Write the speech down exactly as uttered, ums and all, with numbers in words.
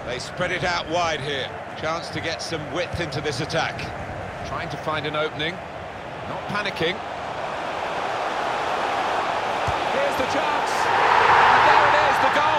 They spread it out wide here. Chance to get some width into this attack. Trying to find an opening. Not panicking. Here's the chance. And there it is, the goal.